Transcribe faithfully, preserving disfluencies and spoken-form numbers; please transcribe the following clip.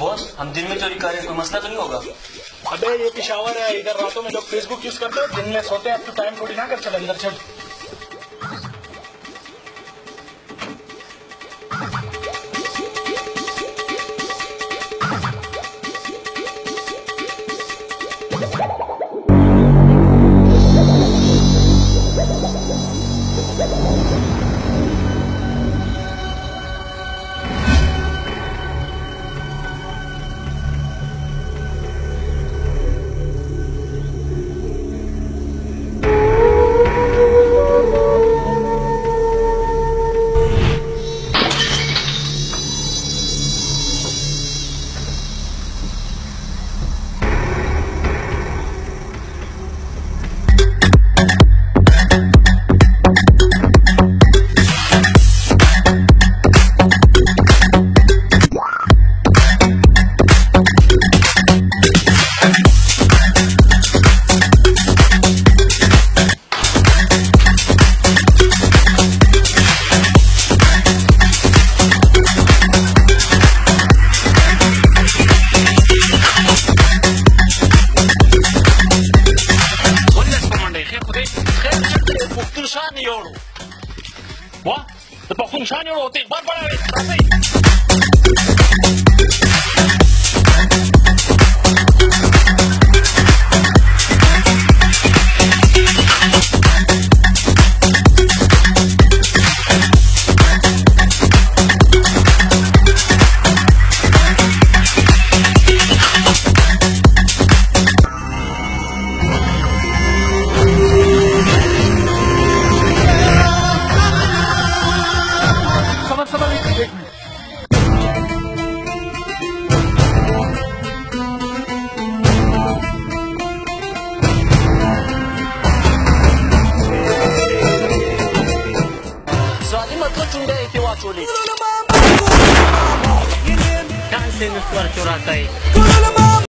Boss, हम दिन में चोरी कर रहे हैं, कोई मसला तो नहीं होगा? अबे ये पिशावर है, इधर रातों में लोग फेसबुक यूज करते हैं, दिन में सोते हैं। अब तो टाइम थोड़ी ना कर, चल अंदर चल। What? The Pathan shani hote, bar bar chory. Kan se nuswar chorata hai.